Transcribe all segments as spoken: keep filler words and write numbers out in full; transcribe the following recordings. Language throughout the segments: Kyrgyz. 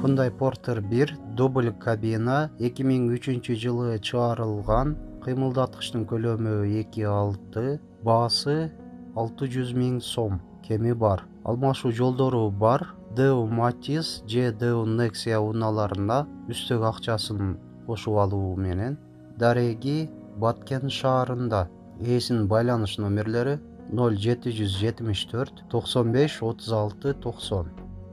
Hyundai Porter bir дубль кабина эки миң үчүнчү жылы чыгарылган. Кыймылдаткычтын көлөмү эки алты, баасы алты жүз миң сом. Кеми бар. Алмашуу жолдору бар. Deo Matiz же Deo Nexia унааларына үстөк акчасын кошуп алуу менен дареги Баткен шаарында. Ээсинин байланыш номерлери ноль жети жүз жетимиш төрт токсон беш отуз алты токсон.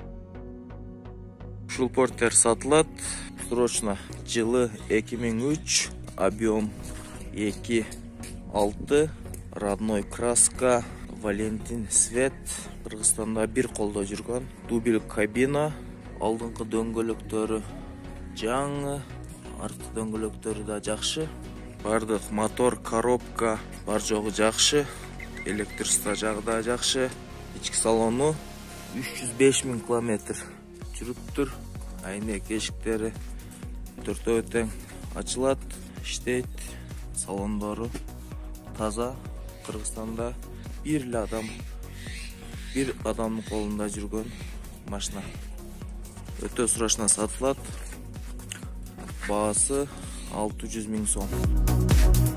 Ушул Портер сатылат. Срочно жылы эки миң үч, объем эки алты, родной краска, Валентин свет. Кыргызстанда бир колдо жүргөн. Дубль кабина, алдыңкы дөңгөлөктөрү жаңы, арткы дөңгөлөктөрү да жакшы. Бардык мотор, коробка бар жогу жакшы. Электричество жагы да жакшы. Ички салону үч жүз беш миң километр жүрүптүр. Айнек эшиктери төртөө тең ачылат, иштейт. Салондору таза. Кыргызстанда бир эле адам бир адамдын колунда жүргөн машина. Өтө срочно сатылат. Баасы алты жүз миң сом.